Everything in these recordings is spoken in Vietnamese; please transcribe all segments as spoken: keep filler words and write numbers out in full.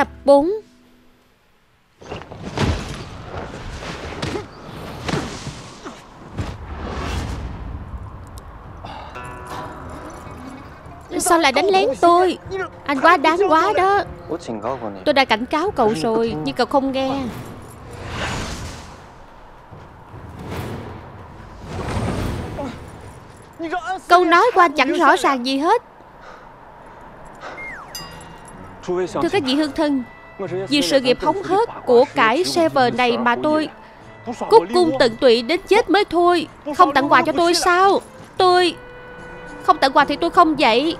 Tập bốn. Sao lại đánh lén tôi? Anh quá đáng quá đó. Tôi đã cảnh cáo cậu rồi, nhưng cậu không nghe. Câu nói của anh chẳng rõ ràng gì hết. Thưa các vị hương thân, vì sự nghiệp hóng hớt của cải server này mà tôi cúc cung tận tụy đến chết mới thôi. Không tặng quà cho tôi sao? Tôi không tặng quà thì tôi không dậy.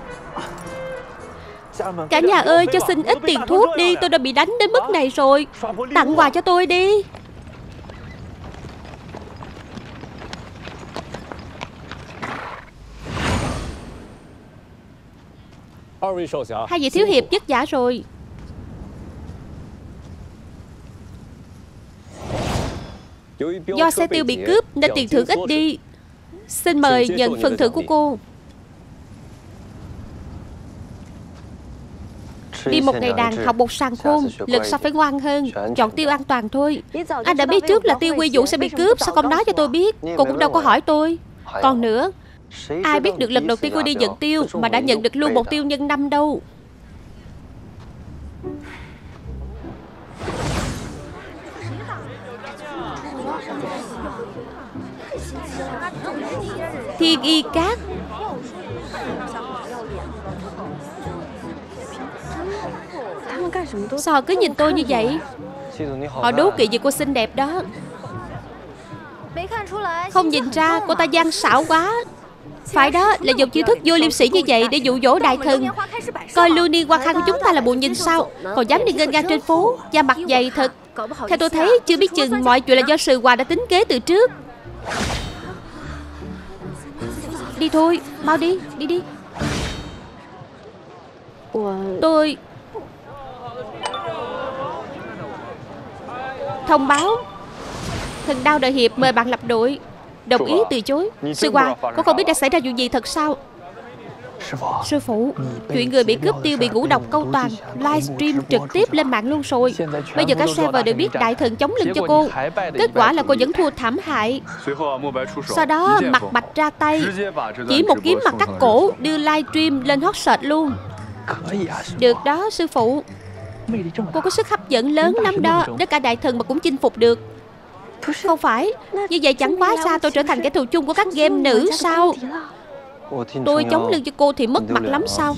Cả nhà ơi, cho xin ít tiền thuốc đi. Tôi đã bị đánh đến mức này rồi. Tặng quà cho tôi đi. Hai vị thiếu hiệp vất vả rồi. Do xe tiêu bị cướp nên tiền thưởng ít đi. Xin mời nhận phần thưởng của cô. Đi một ngày đàn, học một sàng khôn. Lần sau phải ngoan hơn. Chọn tiêu an toàn thôi. Anh đã biết trước là tiêu quy dụ sẽ bị cướp, sao không nói cho tôi biết? Cô cũng đâu có hỏi tôi. Còn nữa, ai biết được lần đầu tiên cô đi nhận tiêu mà đã nhận được luôn một tiêu nhân năm đâu. Thiên y cát. Sao họ cứ nhìn tôi như vậy? Họ đố kỵ vì cô xinh đẹp đó. Không nhìn ra cô ta gian xảo quá. Phải đó, là dùng chiêu thức vô liêm sỉ như vậy để dụ dỗ đại thần. Coi lưu niên hoa khang của chúng ta là buồn nhìn sao? Còn dám đi nghênh ngang trên phố, da mặt dày thật. Theo tôi thấy, chưa biết chừng mọi chuyện là do Sư Hòa đã tính kế từ trước. Đi thôi, mau đi, đi đi. Tôi thông báo thần đao đại hiệp mời bạn lập đội. Đồng ý từ chối. Sư Hòa, cô không biết đã xảy ra chuyện gì thật sao? Sư phụ, chuyện người bị cướp tiêu bị ngũ độc câu toàn livestream trực tiếp lên mạng luôn rồi. Bây giờ các server đều biết đại thần chống lưng cho cô. Kết quả là cô vẫn thua thảm hại. Sau đó mặt bạch ra tay, chỉ một kiếm mặt cắt cổ, đưa livestream lên hot search luôn. Được đó sư phụ. Cô có sức hấp dẫn lớn lắm đó. Đến cả đại thần mà cũng chinh phục được. Không phải, như vậy chẳng quá xa tôi trở thành kẻ thù chung của các game nữ sao? Tôi chống lưng cho cô thì mất mặt lắm sao?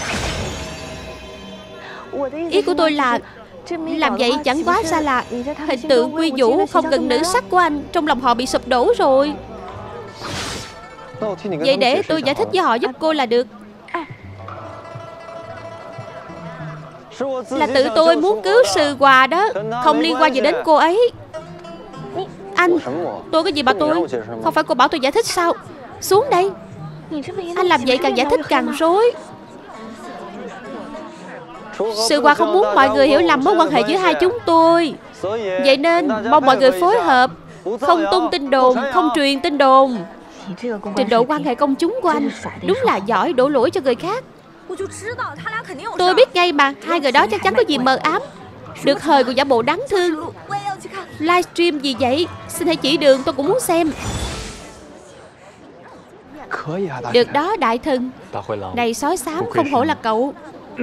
Ý của tôi là làm vậy chẳng quá xa là hình tượng quy vũ không gần nữ sắc của anh trong lòng họ bị sụp đổ rồi. Vậy để tôi giải thích với họ giúp cô là được. Là tự tôi muốn cứu Sư Hòa đó, không liên quan gì đến cô ấy. Anh, tôi có gì bảo tôi? Không phải cô bảo tôi giải thích sao? Xuống đây. Anh làm vậy càng giải thích càng rối. Sư Hòa không muốn mọi người hiểu lầm mối quan hệ giữa hai chúng tôi. Vậy nên mong mọi người phối hợp, không tung tin đồn, không truyền tin đồn. Trình độ quan hệ công chúng của anh đúng là giỏi đổ lỗi cho người khác. Tôi biết ngay mà, hai người đó chắc chắn có gì mờ ám. Được hời còn giả bộ đáng thương. Livestream gì vậy? Xin hãy chỉ đường, tôi cũng muốn xem. Được đó đại thần. Này sói xám, không hổ là cậu.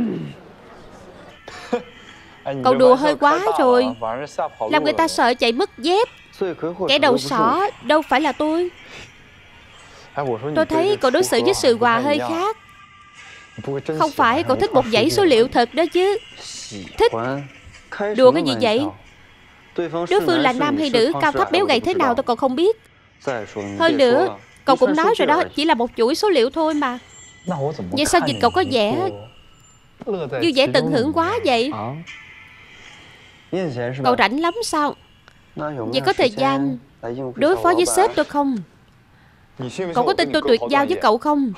Cậu đùa hơi quá rồi, làm người ta sợ chạy mất dép. Kẻ đầu sỏ đâu phải là tôi. Tôi thấy cậu đối xử với Sư Hòa hơi khác. Không phải cậu thích một dãy số liệu thật đó chứ? Thích? Đùa cái gì vậy? Đối phương là nam hay nữ, cao thấp béo gầy thế nào tôi còn không biết. Hơn nữa, cậu cũng nói rồi đó, chỉ là một chuỗi số liệu thôi mà. Vậy sao nhìn cậu có vẻ như vẻ tận hưởng quá vậy? Cậu rảnh lắm sao? Vậy có thời gian đối phó với sếp tôi không? Cậu có tin tôi tuyệt giao với cậu không?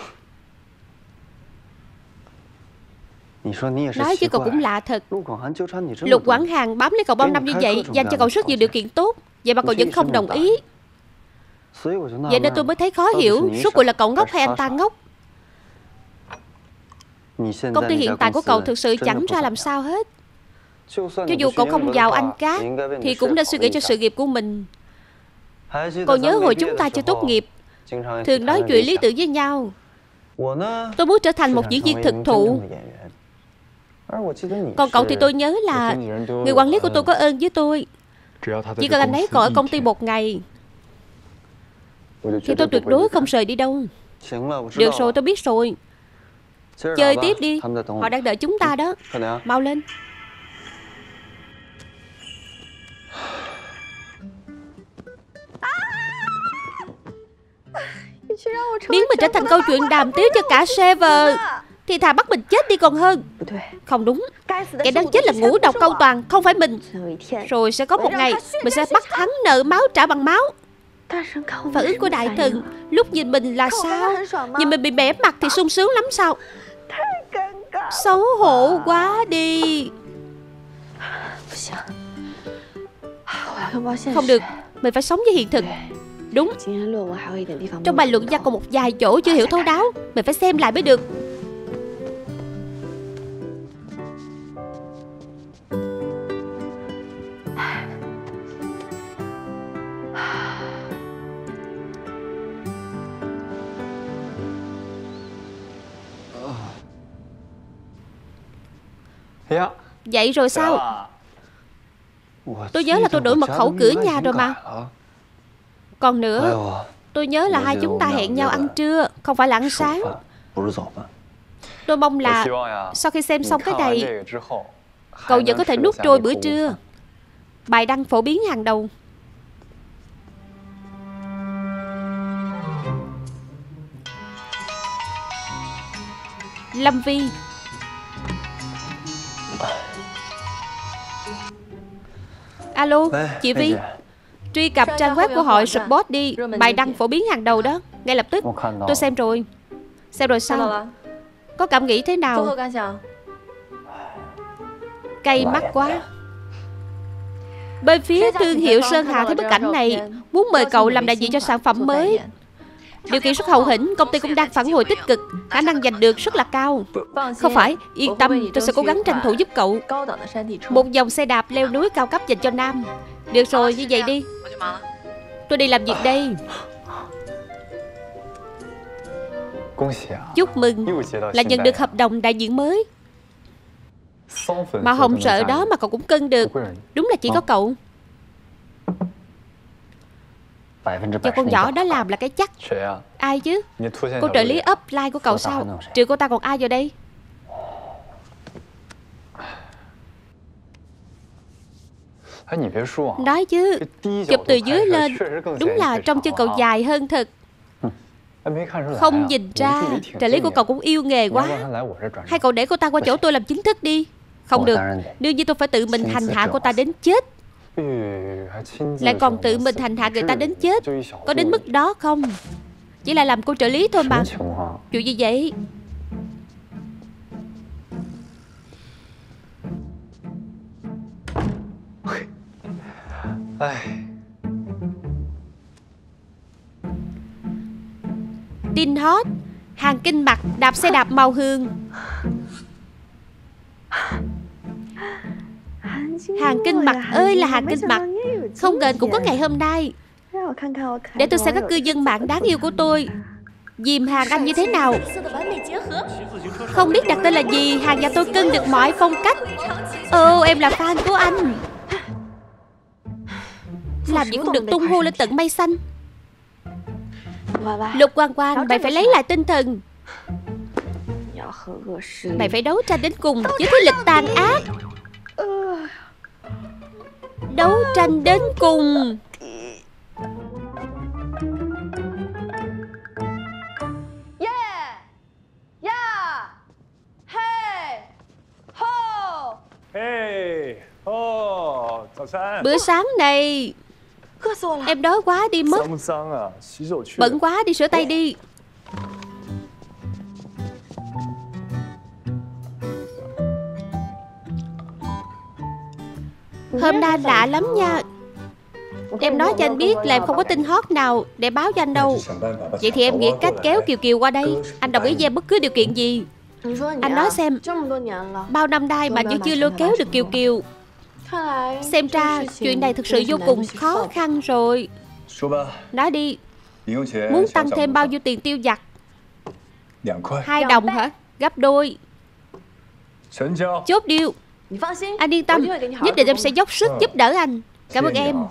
Nói chứ cậu cũng lạ thật. Lục Quảng Hàn bám lấy cậu bao năm như vậy, dành cho cậu rất nhiều điều kiện tốt, vậy mà cậu vẫn không đồng ý. Vậy nên tôi mới thấy khó hiểu, rốt cuộc là cậu ngốc hay anh ta ngốc. Công ty hiện tại của cậu thực sự chẳng ra làm sao hết. Cho dù cậu không giàu anh Cát thì cũng nên suy nghĩ cho sự nghiệp của mình. Còn nhớ hồi chúng ta chưa tốt nghiệp thường nói chuyện lý tưởng với nhau. Tôi muốn trở thành một diễn viên thực thụ. Còn cậu thì tôi nhớ là người quản lý của tôi có ơn với tôi. Chỉ cần anh ấy còn ở công ty một ngày thì tôi tuyệt đối không rời đi đâu. Được rồi, tôi biết rồi. Chơi tiếp đi, họ đang đợi chúng ta đó. Mau lên. Biến mình trở thành câu chuyện đàm tiếu cho cả server thì thà bắt mình chết đi còn hơn. Không đúng, kẻ đáng chết là Ngũ Độc Câu Toàn, không phải mình. Rồi sẽ có một ngày mình sẽ bắt hắn nợ máu trả bằng máu. Phản ứng của đại thần lúc nhìn mình là sao? Nhìn mình bị bẻ mặt thì sung sướng lắm sao? Xấu hổ quá đi. Không được, mình phải sống với hiện thực. Đúng, trong bài luận văn còn một vài chỗ chưa hiểu thấu đáo. Mình phải xem lại mới được. Vậy rồi sao? Tôi nhớ là tôi đổi mật khẩu cửa nhà rồi mà. Còn nữa, tôi nhớ là hai chúng ta hẹn nhau ăn trưa, không phải là ăn sáng. Tôi mong là sau khi xem xong cái này, cậu vẫn có thể nuốt trôi bữa trưa. Bài đăng phổ biến hàng đầu. Lâm Vi. Alo, chị Vi. Truy cập trang web của hội Support đi. Bài đăng phổ biến hàng đầu đó. Ngay lập tức. Tôi xem rồi. Xem rồi sao? Có cảm nghĩ thế nào? Cay mắt quá. Bên phía thương hiệu Sơn Hà thấy bức ảnh này, muốn mời cậu làm đại diện cho sản phẩm mới. Điều kiện rất hậu hĩnh, công ty cũng đang phản hồi tích cực, khả năng giành được rất là cao. Không phải, yên tâm, tôi sẽ cố gắng tranh thủ giúp cậu. Một dòng xe đạp leo núi cao cấp dành cho nam. Được rồi, như vậy đi. Tôi đi làm việc đây. Chúc mừng, là nhận được hợp đồng đại diện mới. Mà hồng sợ đó mà cậu cũng cân được. Đúng là chỉ có cậu. Cho con nhỏ đó làm là cái chắc. Ai chứ? Cô trợ lý upline của cậu sao? Trừ cô ta còn ai vào đây? Nói chứ, chụp từ dưới lên, đúng là trông chân cậu dài hơn thật. Không nhìn ra, trợ lý của cậu cũng yêu nghề quá. Hay cậu để cô ta qua chỗ tôi làm chính thức đi. Không được, đương nhiên tôi phải tự mình hành hạ cô ta đến chết. Lại còn tự mình hành hạ người ta đến chết. Có đến mức đó không? Chỉ là làm cô trợ lý thôi mà. Chuyện gì vậy? Tin hot, hàng kinh mặc đạp xe đạp màu hương. Hàng kinh mặc ơi là hàng kinh mặc. Không ngờ cũng có ngày hôm nay. Để tôi xem các cư dân mạng đáng yêu của tôi dìm hàng anh như thế nào. Không biết đặt tên là gì, hàng nhà tôi cân được mọi phong cách. Ồ, em là fan của anh. Làm gì cũng được tung hô lên tận mây xanh. Lục Quang Quang, mày phải lấy lại tinh thần. Mày phải đấu tranh đến cùng với thế lực tàn ác. Đấu tranh đến cùng. Bữa sáng này em đói quá đi mất. Bận quá, đi rửa tay đi. Hôm nay lạ lắm nha. Em nói cho anh biết là em không có tin hot nào để báo cho anh đâu. Vậy thì em nghĩ cách kéo Kiều Kiều qua đây. Anh đồng ý với em bất cứ điều kiện gì. Anh nói xem, bao năm nay mà vẫn chưa lôi kéo được Kiều Kiều. Xem ra chuyện này thực sự vô cùng khó khăn rồi. Nói đi, muốn tăng thêm bao nhiêu tiền tiêu vặt? Hai đồng hả? Gấp đôi. Chốt deal. Anh yên tâm, nhất định em sẽ dốc sức giúp đỡ anh. Cảm ơn em.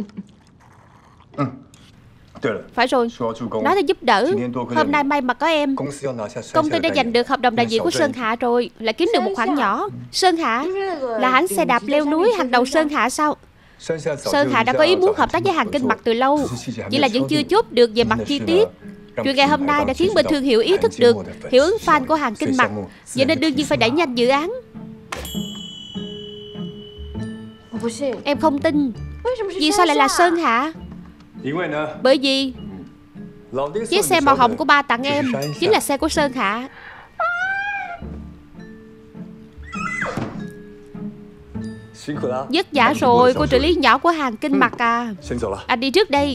Phải rồi, nói là giúp đỡ. Hôm nay may mà có em. Công ty đã giành được hợp đồng đại diện của Sơn Hạ rồi, lại kiếm được một khoản nhỏ. Sơn Hạ là hãng xe đạp leo núi hàng đầu Sơn Hạ sao? Sơn Hạ đã có ý muốn hợp tác với hàng Kinh Mặc từ lâu, chỉ là vẫn chưa chốt được về mặt chi tiết. Chuyện ngày hôm nay đã khiến bên thương hiệu ý thức được hiệu ứng fan của hàng Kinh Mặc, vậy nên đương nhiên phải đẩy nhanh dự án. Em không tin. Vì sao lại là Sơn Hạ? Bởi vì chiếc xe màu hồng của ba tặng em chính là xe của Sơn Hạ. Vất vả rồi, cô trợ lý nhỏ của hàng Kinh Mặc à. Anh đi trước đây.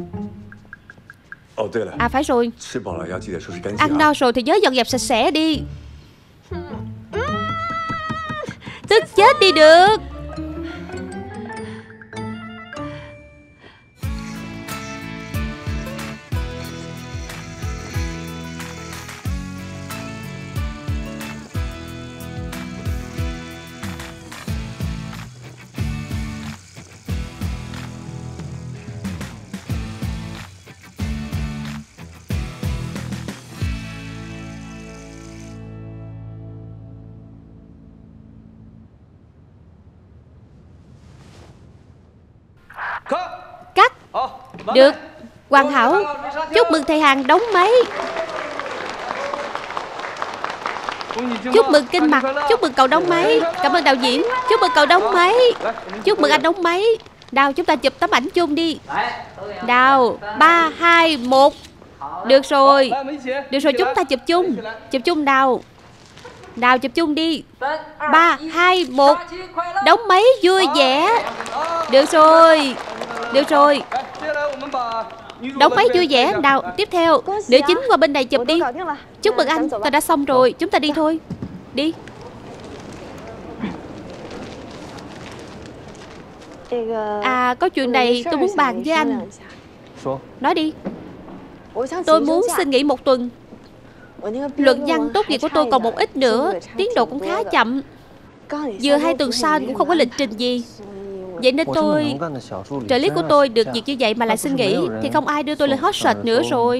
À phải rồi, ăn no rồi thì nhớ dọn dẹp sạch sẽ đi. Tức chết đi được. Cắt. Được. Hoàn hảo. Chúc mừng thầy hàng đóng máy. Chúc mừng Kinh Mặc. Chúc mừng cậu đóng máy. Cảm ơn đạo diễn. Chúc mừng cậu đóng máy. Chúc mừng anh đóng máy. Đào, chúng ta chụp tấm ảnh chung đi. Đào, ba, hai, một. Được rồi. Được rồi, chúng ta chụp chung. Chụp chung Đào. Đào chụp chung đi. Ba, hai, một. Đóng máy vui vẻ. Được rồi. Được rồi. Đóng máy vui vẻ. Đào, tiếp theo nữ chính qua bên này chụp đi. Chúc mừng anh, ta đã xong rồi. Chúng ta đi thôi. Đi. À, có chuyện này tôi muốn bàn với anh. Nói đi. Tôi muốn xin nghỉ một tuần. Luận văn tốt nghiệp của tôi còn một ít nữa, tiến độ cũng khá chậm. Vừa hai tuần sau cũng không có lịch trình gì. Vậy nên tôi trợ lý của tôi được việc như vậy mà lại xin nghỉ thì không ai đưa tôi lên hot search nữa rồi.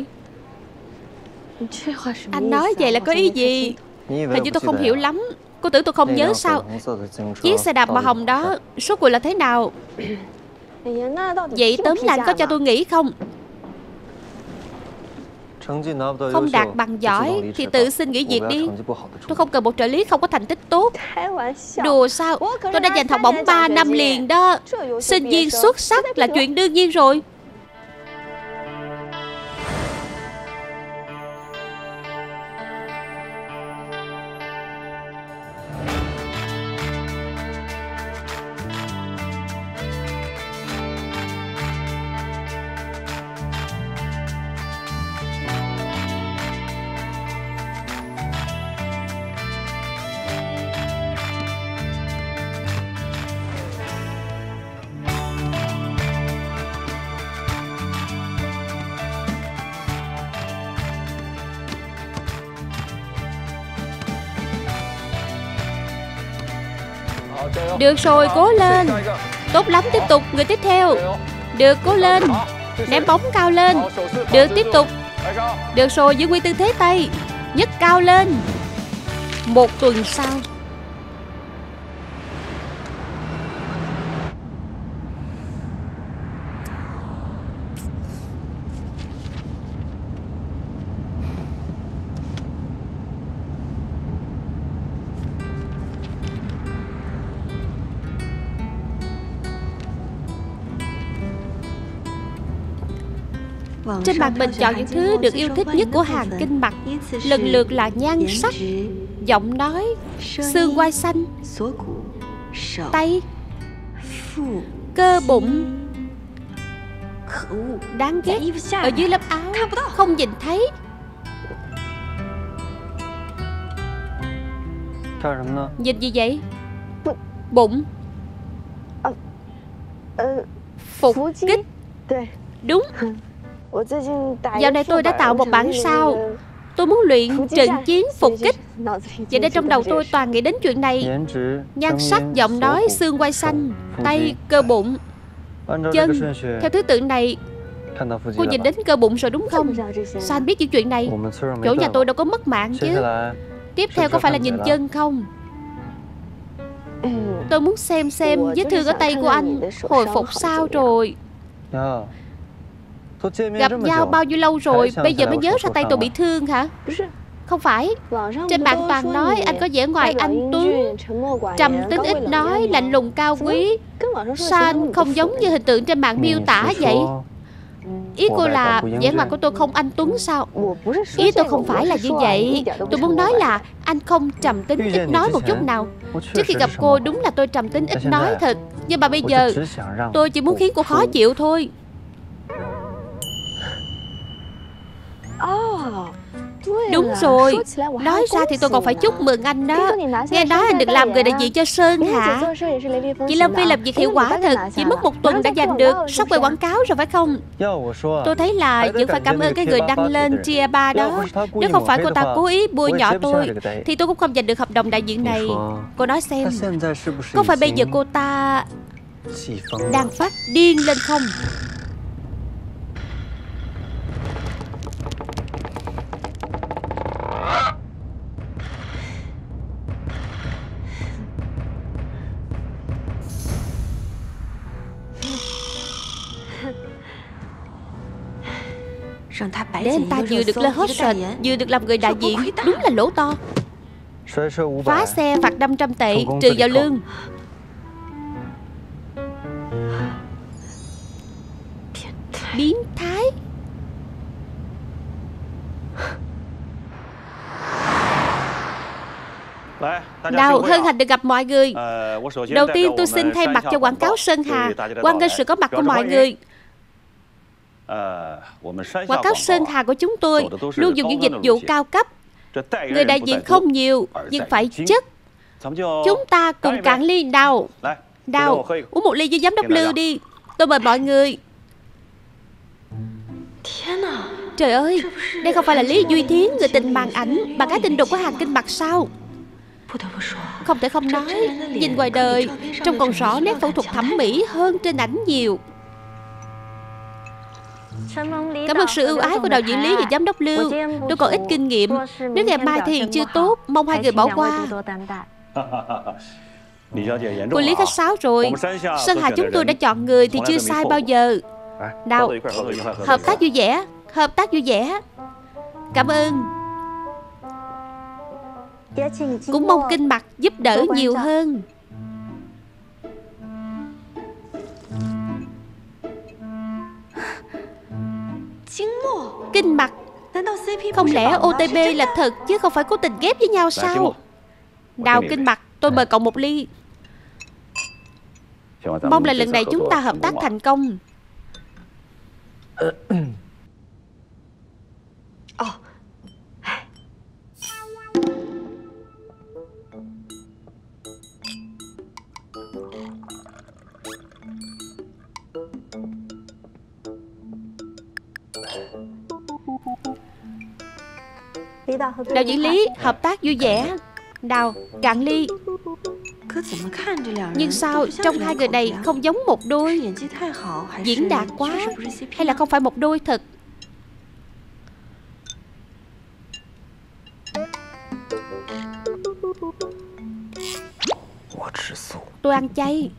Anh nói vậy là có ý gì? Hình như tôi không hiểu lắm. Cô tưởng tôi không nhớ sao? Chiếc xe đạp màu hồng đó số cuộc là thế nào? Vậy tóm lại anh có cho tôi nghỉ không? Không đạt bằng giỏi thì tự xin nghỉ việc đi. Tôi không cần một trợ lý không có thành tích tốt. Đùa sao? Tôi đã giành học bổng ba năm liền đó. Sinh viên xuất sắc là chuyện đương nhiên rồi. Được rồi, cố lên. Tốt lắm, tiếp tục. Người tiếp theo. Được, cố lên. Ném bóng cao lên. Được, tiếp tục. Được rồi, giữ nguyên tư thế tay. Nhấc cao lên. Một tuần sau. Trên bàn bình chọn những thứ được yêu thích nhất của hàng Kinh Mặc, lần lượt là nhan sắc, giọng nói, xương quai xanh, tay, cơ bụng. Đáng ghét, ở dưới lớp áo không nhìn thấy. Nhìn gì vậy? Bụng. Phục kích. Đúng. Dạo này tôi đã tạo một bản sao. Tôi muốn luyện trận chiến phục kích. Vậy nên trong đầu tôi toàn nghĩ đến chuyện này. Nhan sắc, giọng nói, xương quai xanh, tay, cơ bụng, chân. Theo thứ tự này, cô nhìn đến cơ bụng rồi đúng không? Sao anh biết những chuyện này? Chỗ nhà tôi đâu có mất mạng chứ. Tiếp theo có phải là nhìn chân không? Tôi muốn xem xem vết thương ở tay của anh hồi phục sao rồi. Gặp nhau bao nhiêu lâu rồi, bây giờ mới nhớ ra tay tôi bị thương hả? Không phải. Trên mạng toàn nói anh có vẻ ngoài anh tuấn, trầm tính ít nói, lạnh lùng cao quý. Sao anh không giống như hình tượng trên mạng miêu tả vậy? Ý cô là vẻ ngoài của tôi không anh tuấn sao? Ý tôi không phải là như vậy. Tôi muốn nói là anh không trầm tính ít nói một chút nào. Trước khi gặp cô đúng là tôi trầm tính ít nói thật. Nhưng mà bây giờ tôi chỉ muốn khiến cô khó chịu thôi. Đúng rồi. Nói ra thì tôi còn phải chúc mừng anh đó. Nghe nói anh được làm người đại diện cho Sơn hả? Chị Lâm Phi làm việc hiệu quả thật. Chỉ mất một tuần đã giành được sắp quay quảng cáo rồi phải không? Tôi thấy là vẫn phải cảm ơn cái người đăng lên Chia ba đó. Nếu không phải cô ta cố ý bôi nhọ tôi thì tôi cũng không giành được hợp đồng đại diện này. Cô nói xem, có phải bây giờ cô ta đang phát điên lên không? Để anh ta vừa được lên hot search, vừa được làm người đại diện, đúng là lỗ to. Phá xe phạt năm trăm tệ, trừ vào lương. Biến thái. Nào, hân hạnh được gặp mọi người. Đầu tiên tôi xin thay mặt cho quảng cáo Sơn Hà hoan nghênh sự có mặt của mọi người. Quảng cáo Sơn Hà của chúng tôi luôn dùng những dịch vụ cao cấp. Người đại diện không nhiều nhưng phải chất. Chúng ta cùng cạn ly nào. Nào, uống một ly với giám đốc Lưu đi. Tôi mời mọi người. Trời ơi, đây không phải là Lý Duy Thiến, người tình màn ảnh, bạn gái tình đột của hàng kinh mặt sao? Không thể không nói, nhìn ngoài đời trông còn rõ nét phẫu thuật thẩm mỹ hơn trên ảnh nhiều. Cảm ơn sự ưu ái của đạo diễn Lý và giám đốc Lưu. Tôi còn ít kinh nghiệm. Nếu ngày mai thể hiện chưa tốt, mong hai người bỏ qua. Cô Lý khách sáo rồi. Sơn Hà chúng tôi đã chọn người thì chưa sai bao giờ. Nào, hợp tác vui vẻ. Hợp tác vui vẻ. Cảm ơn. Cũng mong kinh mặt giúp đỡ nhiều hơn. Kinh mặt. Không lẽ ô tê pê là thật chứ không phải cố tình ghép với nhau sao? Nào kinh mặt, tôi mời cậu một ly. Mong là lần này chúng ta hợp tác thành công. Đạo diễn Lý, hợp tác vui vẻ. Nào, cạn ly. Nhưng sao trong hai người này không giống một đôi? Diễn đạt quá. Hay là không phải một đôi thật? Tôi ăn chay.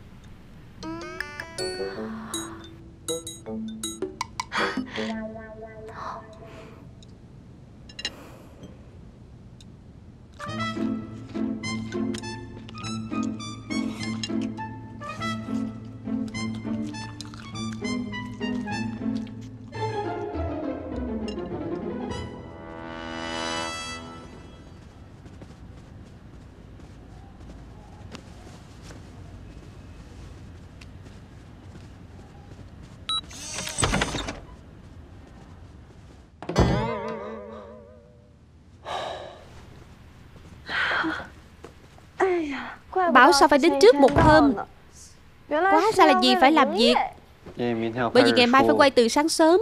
bảo sao phải đến trước một hôm. Quá ra là gì phải làm việc. Bởi vì ngày mai phải quay từ sáng sớm.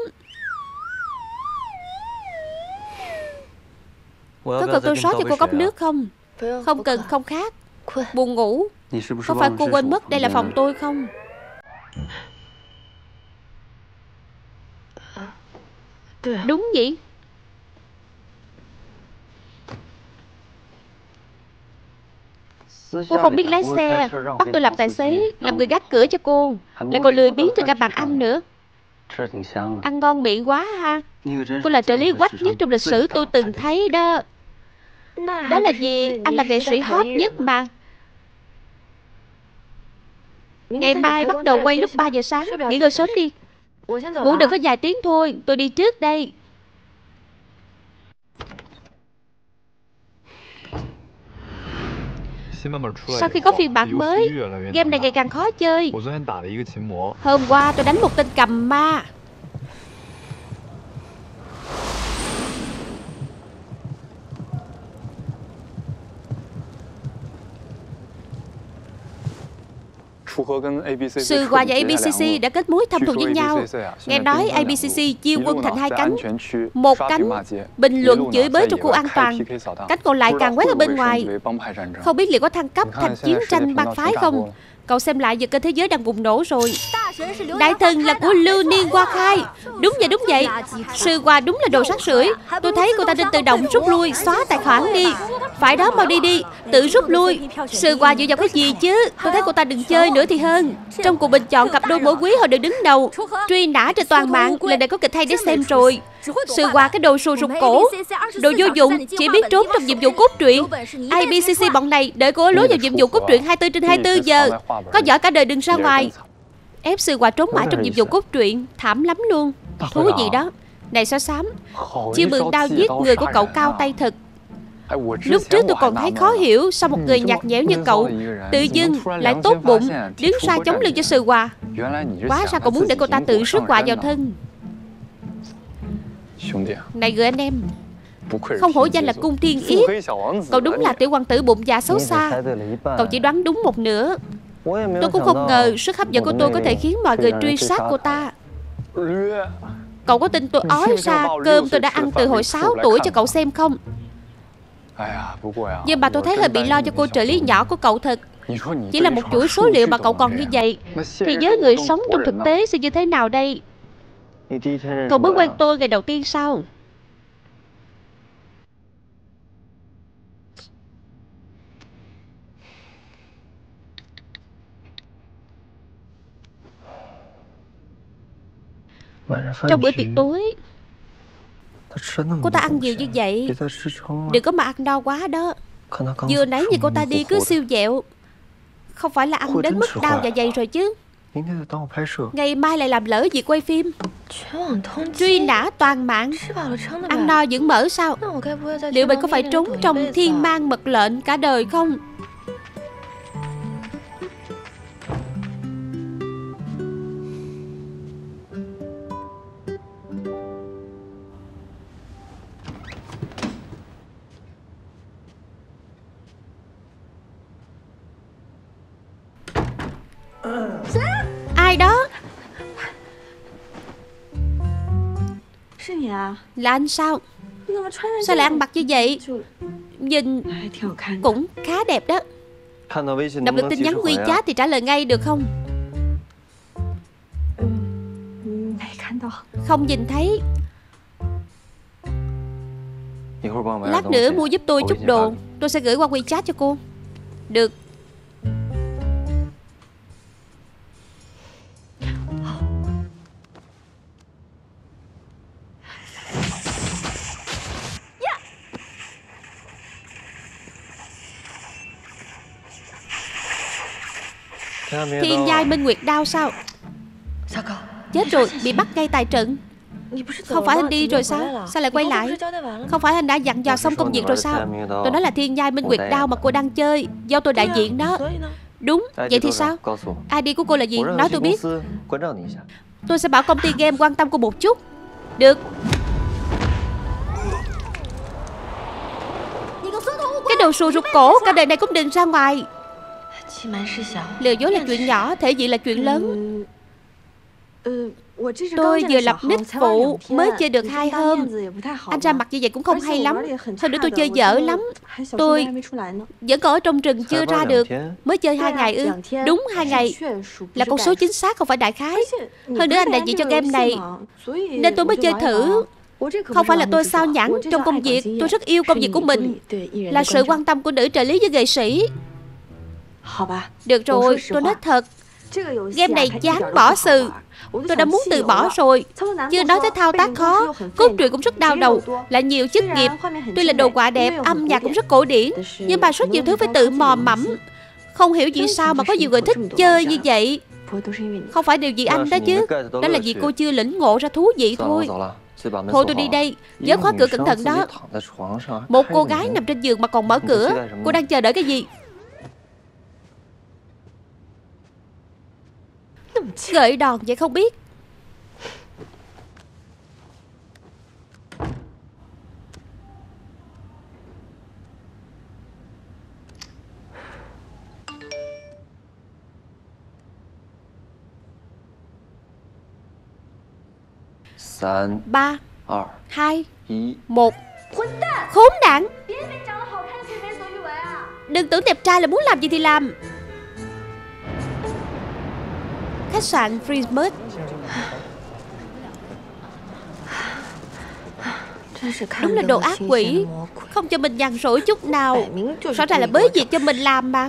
Có cần tôi rót cho cô cốc nước không? Không cần, không khác. Buồn ngủ. Có phải cô quên mất đây là phòng tôi không? Đúng vậy. Cô không biết lái xe, bắt tôi làm tài xế, làm người gác cửa cho cô, lại còn lười biếng cho cả bàn ăn nữa. Ăn ngon miệng quá ha. Cô là trợ lý quách nhất trong lịch sử tôi từng thấy đó. Đó là vì anh là nghệ sĩ hot nhất mà. Ngày mai bắt đầu quay lúc ba giờ sáng. Nghỉ ngơi sớm đi. Ngủ được có vài tiếng thôi. Tôi đi trước đây. Sau khi có phiên bản mới, game này ngày càng khó chơi. Hôm qua tôi đánh một tên cầm ma. Sư Hòa và a bê xê xê đã kết mối thâm thù với nhau. Nghe nói a bê xê xê chia quân thành hai cánh. Một cánh bình luận chửi bới trong khu an toàn, cánh còn lại càng quét ở bên ngoài. Không biết liệu có thăng cấp thành chiến tranh bang phái không? Cậu xem lại giờ kênh Thế Giới đang bùng nổ rồi. Đại thần là của Lưu Niên Hoa Khai. Đúng vậy, đúng vậy. Sư Hòa đúng là đồ sát sưởi. Tôi thấy cô ta nên tự động rút lui, xóa tài khoản đi. Phải đó, mau đi đi, tự rút lui. Sư Hòa dựa vào cái gì chứ? Tôi thấy cô ta đừng chơi nữa thì hơn. Trong cuộc bình chọn cặp đôi mỗi quý họ đều đứng đầu. Truy nã trên toàn mạng, lần này có kịch hay để xem rồi. Sư Hòa cái đồ sù rụt cổ, đồ vô dụng, chỉ biết trốn trong nhiệm vụ cốt truyện. a bê xê xê bọn này đợi cô lối vào nhiệm vụ cốt truyện hai mươi tư trên hai mươi tư giờ. Có giỏi cả đời đừng ra ngoài. Ép Sư Hòa trốn mãi trong nhiệm vụ cốt truyện, thảm lắm luôn. Thú gì đó. Này Sao Xám, chiêu mượn đao giết người của cậu cao tay thật. Lúc trước tôi còn thấy khó hiểu sao một người nhạt nhẽo như cậu tự dưng lại tốt bụng đứng ra chống lưng cho Sư Hòa. Quá ra cậu muốn để cô ta tự rước họa vào thân. Này người anh em, không hổ danh là cung thiên yết, cậu đúng là tiểu hoàng tử bụng dạ xấu xa. Cậu chỉ đoán đúng một nửa. Tôi cũng không ngờ sức hấp dẫn của tôi có thể khiến mọi người truy sát cô ta. Cậu có tin tôi ói ra cơm tôi đã ăn từ hồi sáu tuổi cho cậu xem không? Nhưng mà tôi thấy hơi bị lo cho cô trợ lý nhỏ của cậu thật. Chỉ là một chuỗi số liệu mà cậu còn như vậy, thì với người sống trong thực tế sẽ như thế nào đây? Cậu mới quen tôi ngày đầu tiên sao? Trong bữa tiệc tối, cô ta ăn nhiều như vậy, đừng có mà ăn no quá đó. Vừa nãy nhìn cô ta đi cứ siêu dẹo, không phải là ăn đến mức đau dạ dày rồi chứ? Ngày mai lại làm lỡ việc quay phim. Truy nã toàn mạng, ăn no dưỡng mỡ sao? Liệu mình có phải trốn trong thiên mang mật lệnh cả đời không? Ai đó? Là anh sao? Sao lại ăn mặc như vậy? Nhìn cũng khá đẹp đó. Đọc được tin nhắn WeChat thì trả lời ngay được không? Không nhìn thấy. Lát nữa mua giúp tôi chút đồ, tôi sẽ gửi qua WeChat cho cô. Được. Thiên Nhai Minh Nguyệt Đao sao? Chết rồi, bị bắt ngay tại trận. Không phải anh đi rồi sao? Sao lại quay lại? Không phải anh đã dặn dò xong công việc rồi sao? Tôi nói là Thiên Nhai Minh Nguyệt Đao mà cô đang chơi, do tôi đại diện đó. Đúng, vậy thì sao? i đê của cô là gì? Nói tôi biết. Tôi sẽ bảo công ty game quan tâm cô một chút. Được. Cái đồ sù rụt cổ, cả đời này cũng đừng ra ngoài. Lừa dối là chuyện nhỏ, thể diện là chuyện lớn. Tôi vừa lập nick phụ, mới chơi được hai hôm. Anh ra mặt như vậy cũng không hay lắm. Hơn nữa tôi chơi dở lắm. Tôi vẫn còn ở trong rừng chưa ra được. Mới chơi hai ngày ư? Đúng hai ngày. Là con số chính xác, không phải đại khái. Hơn nữa anh đại diện cho game này, nên tôi mới chơi thử. Không phải là tôi sao nhãng trong công việc. Tôi rất yêu công việc của mình. Là sự quan tâm của nữ trợ lý với nghệ sĩ. Được rồi, tôi nói thật, game này chán bỏ sừ. Tôi đã muốn từ bỏ rồi. Chưa nói tới thao tác khó, cốt truyện cũng rất đau đầu, lại nhiều chức nghiệp. Tuy là đồ họa đẹp, âm nhạc cũng rất cổ điển, nhưng mà rất nhiều thứ phải tự mò mẫm. Không hiểu vì sao mà có nhiều người thích chơi như vậy. Không phải điều gì anh đó chứ. Đó là vì cô chưa lĩnh ngộ ra thú vị thôi. Thôi tôi đi đây. Nhớ khóa cửa cẩn thận đó. Một cô gái nằm trên giường mà còn mở cửa. Cô đang chờ đợi cái gì? Gợi đòn vậy không biết. Ba, hai, một. Khốn nạn. Đừng tưởng đẹp trai là muốn làm gì thì làm. Khách sạn Freemus. Đúng là đồ ác quỷ. Không cho mình nhàn rỗi chút nào. Rõ ràng là bới việc cho mình làm mà.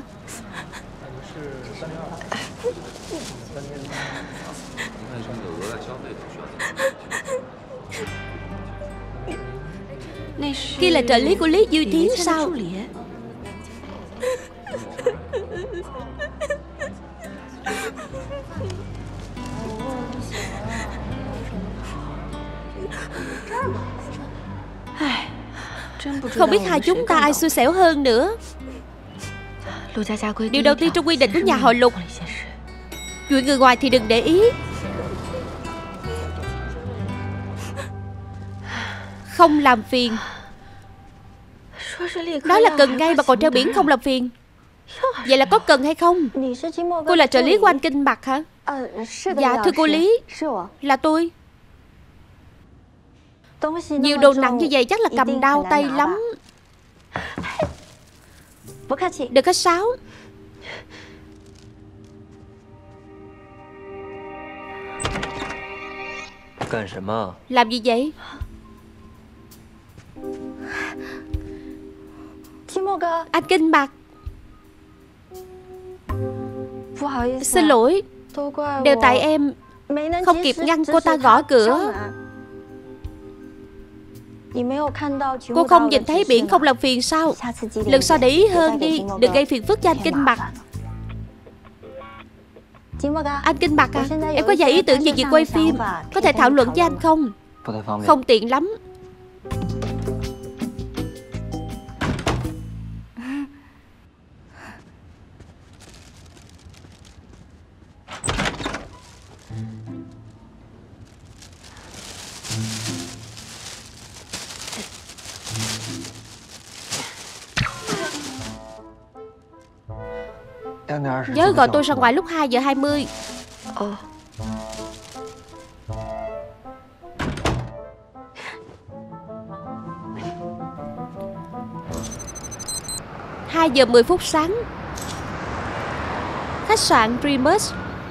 Kia là trợ lý của Lý Duy Tiến sao? Không biết hai chúng ta ai xui xẻo hơn nữa. Điều đầu tiên trong quy định của nhà họ Lục, chuyện người ngoài thì đừng để ý. Không làm phiền. Nói là cần ngay mà còn treo biển không làm phiền. Vậy là có cần hay không? Cô là trợ lý của anh Kinh Mặc hả? Dạ thưa cô Lý, là tôi. Nhiều đồ nặng như vậy chắc là cầm đau tay lắm. Đừng khách sáo. Làm gì vậy? Anh Kinh Mặc, xin lỗi. Đều tại em không kịp ngăn cô ta gõ cửa. Cô không nhìn thấy biển không làm phiền sao? Lần sau để ý hơn đi, đừng gây phiền phức cho anh Kinh Mặc. Anh Kinh Mặc à, em có vài ý tưởng về việc quay phim, có thể thảo luận với anh không? Không tiện lắm. Nhớ gọi tôi ra ngoài lúc hai giờ hai mươi. Ờ. hai giờ mười phút sáng. Khách sạn Primus.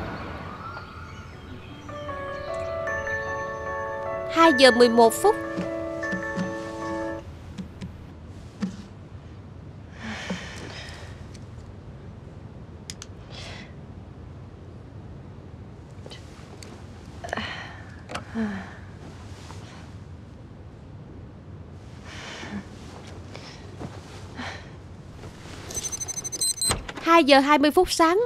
hai giờ mười một phút. hai giờ hai mươi phút sáng.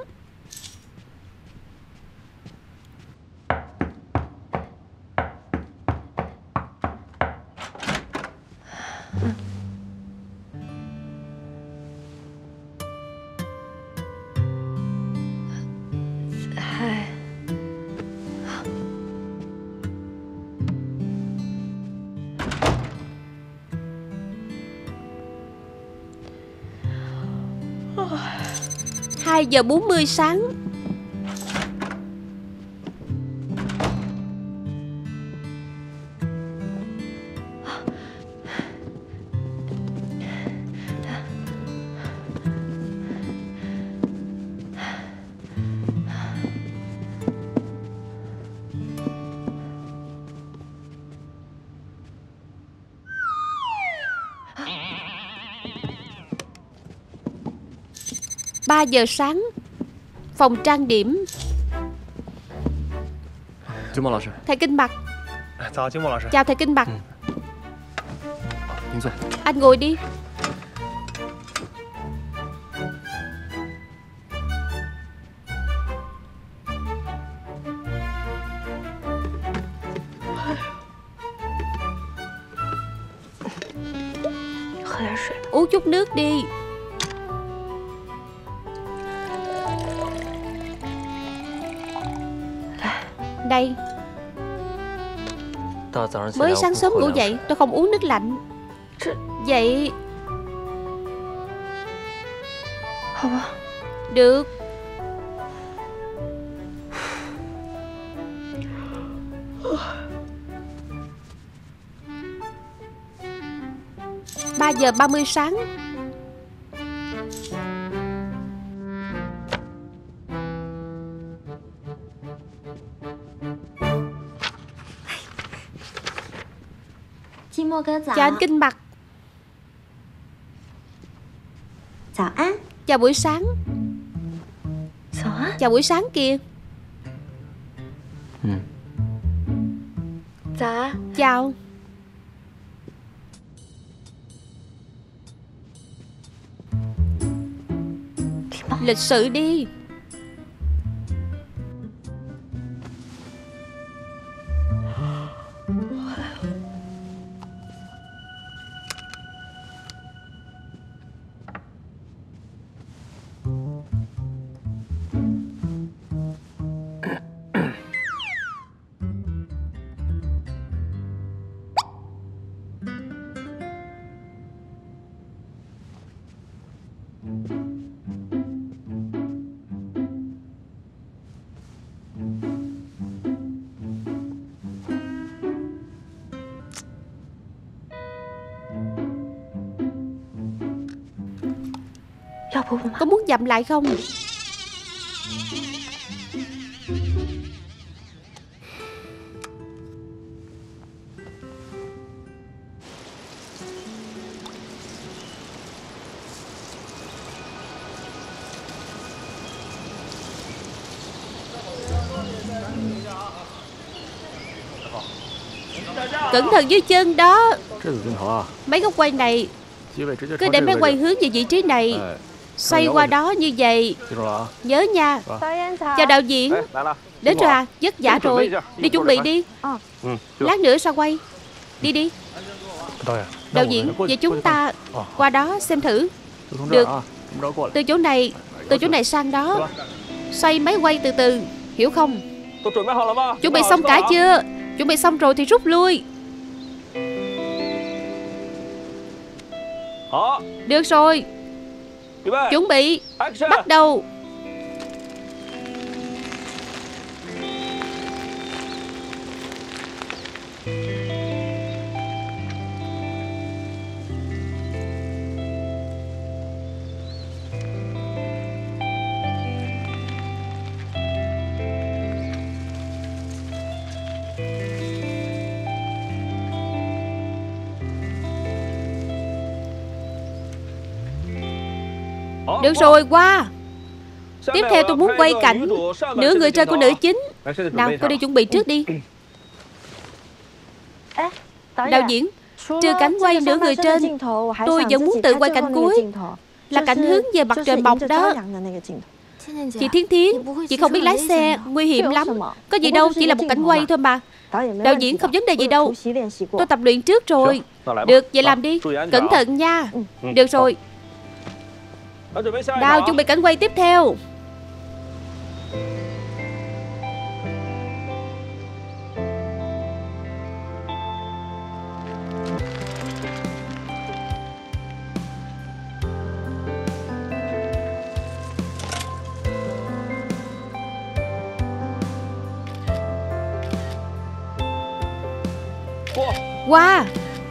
hai giờ bốn mươi sáng. Ba giờ sáng. Phòng trang điểm. Thầy Kinh Mặc. Chào thầy Kinh Mặc. Anh ngồi đi. Uống chút nước đi. Đây. Mới sáng sớm ngủ dậy tôi không uống nước lạnh. Vậy được. Ba giờ ba mươi sáng. Chào anh Kinh Mặc. Chào buổi sáng. Chào buổi sáng kìa. Chào. Lịch sự đi. Có muốn dặm lại không? Cẩn thận dưới chân đó. Mấy góc quay này cứ để máy quay hướng về vị trí này. Xoay qua đó như vậy. Nhớ nha. Chào đạo diễn. Đến rồi à? Vất vả rồi. Đi chuẩn bị đi. Lát nữa sao quay. Đi đi. Đạo diễn, vậy chúng ta qua đó xem thử. Được. Từ chỗ này Từ chỗ này sang đó. Xoay máy quay từ từ. Hiểu không? Chuẩn bị xong cả chưa? Chuẩn bị xong rồi thì rút lui. Được rồi. Chuẩn bị. Bắt đầu. Được rồi, qua. Tiếp theo tôi muốn quay cảnh nửa người trên của nữ chính. Nào, cô đi chuẩn bị trước đi. Đạo diễn, trừ cảnh quay nửa người trên, tôi vẫn muốn tự quay cảnh cuối, là cảnh hướng về mặt trời mọc đó. Chị Thiến Thiến, chị không biết lái xe, nguy hiểm lắm. Có gì đâu, chỉ là một cảnh quay thôi mà. Đạo diễn không vấn đề gì đâu. Tôi tập luyện trước rồi. Được, vậy làm đi. Cẩn thận nha. Được rồi. Đào chuẩn bị cảnh quay tiếp theo. Qua.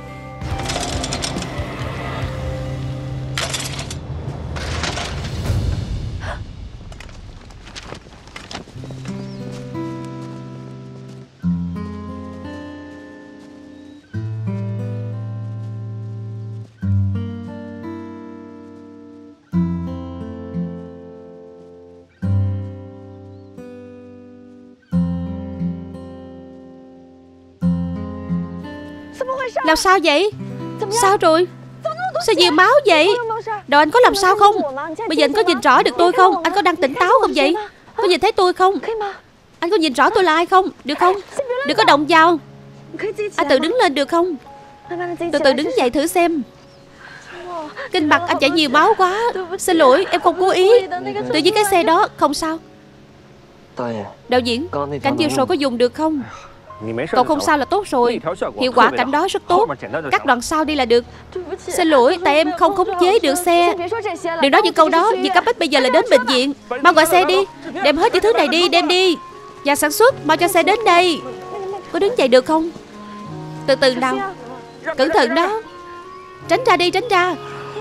Làm sao vậy? Sao rồi? Sao nhiều máu vậy? Đầu anh có làm sao không? Bây giờ anh có nhìn rõ được tôi không? Anh có đang tỉnh táo không vậy? Có nhìn thấy tôi không? Anh có nhìn rõ tôi là ai không? Được không? Đừng có động vào. Anh tự đứng lên được không? Từ từ đứng dậy thử xem. Kinh mặt anh chảy nhiều máu quá. Xin lỗi, em không cố ý. Tự nhiên cái xe đó. Không sao. Đạo diễn, cảnh vừa rồi có dùng được không? Cậu không sao là tốt rồi. Hiệu quả cảnh đó rất tốt. Cắt đoạn sau đi là được. Xin lỗi, tại em không khống chế được xe. Đừng nói những câu đó. Việc cấp bách bây giờ là đến bệnh viện. Mau gọi xe đi. Đem hết những thứ này đi, đem đi. Nhà sản xuất, mau cho xe đến đây. Có đứng dậy được không? Từ từ nào. Cẩn thận đó. Tránh ra đi, tránh ra.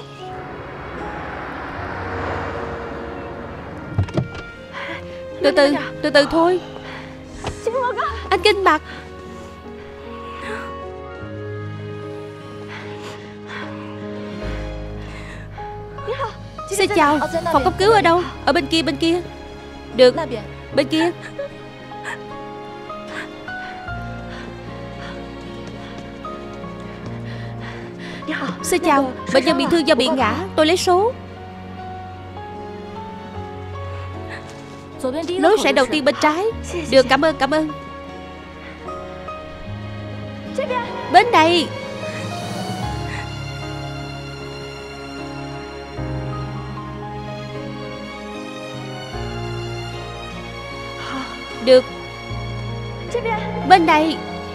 Từ từ, từ từ thôi. Anh Kinh mặt. Xin chào. Phòng cấp cứu ở đâu? Ở bên kia, bên kia. Được, bên kia. Xin chào. Bệnh nhân bị thương do bị ngã. Tôi lấy số. Lối rẽ đầu tiên bên trái. Được, cảm ơn, cảm ơn. Bên đây. Được. Bên đây.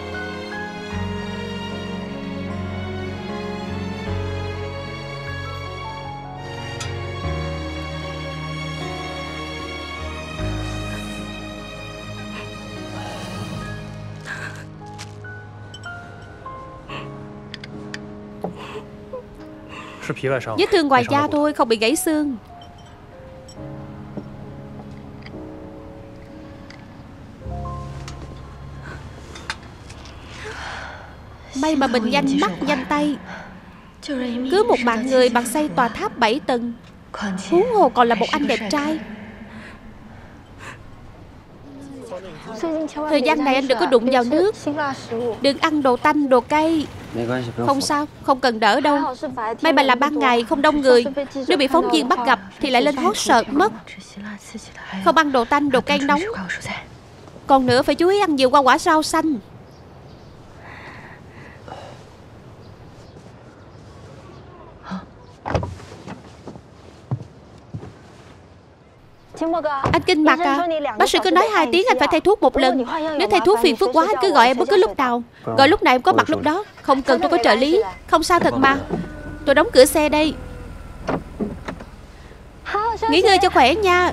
Vết thương ngoài da thôi, không bị gãy xương. May mà mình nhanh mắt nhanh tay, cứu một mạng người bằng xây tòa tháp bảy tầng. Huống hồ còn là một anh đẹp trai. Thời gian này anh đừng có đụng vào nước. Đừng ăn đồ tanh, đồ cay. Không sao, không cần đỡ đâu. May mà là ban ngày không đông người. Nếu bị phóng viên bắt gặp thì lại lên hot sợ mất. Không ăn đồ tanh, đồ cay nóng. Còn nữa phải chú ý ăn nhiều hoa quả rau xanh. Anh Kinh mặt à? Bác sĩ cứ nói hai tiếng anh phải thay thuốc một lần. Nếu thay thuốc phiền phức quá anh cứ gọi em bất cứ lúc nào. Gọi lúc nào em có mặt lúc đó. Không cần tôi có trợ lý. Không sao thật mà. Tôi đóng cửa xe đây. Nghỉ ngơi cho khỏe nha.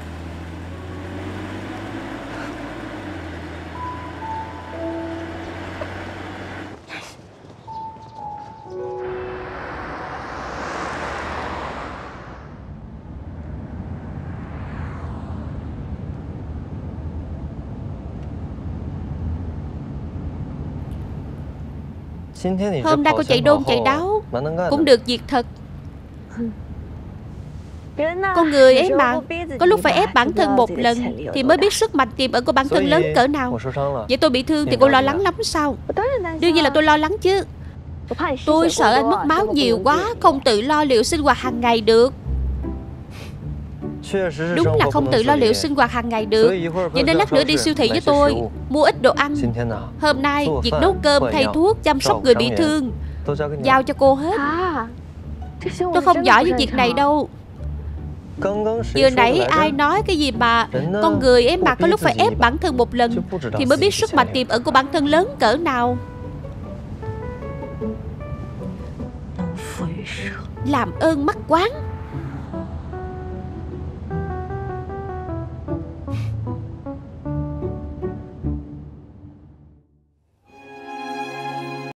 Hôm nay cô chạy đôn chạy đáo cũng được việc thật. Con người ấy mà, có lúc phải ép bản thân một lần thì mới biết sức mạnh tiềm ẩn của bản thân lớn cỡ nào. Vậy tôi bị thương thì cô lo lắng lắm sao? Đương nhiên là tôi lo lắng chứ. Tôi sợ anh mất máu nhiều quá, không tự lo liệu sinh hoạt hàng ngày được. Đúng là không tự lo liệu sinh hoạt hàng ngày được. Vậy nên lát nữa đi siêu thị với tôi, mua ít đồ ăn. Hôm nay việc nấu cơm, thay thuốc, chăm sóc người bị thương giao cho cô hết. Tôi không giỏi với việc này đâu. Vừa nãy ai nói cái gì mà con người em mà có lúc phải ép bản thân một lần thì mới biết sức mạnh tiềm ẩn của bản thân lớn cỡ nào. Làm ơn mắc quáng.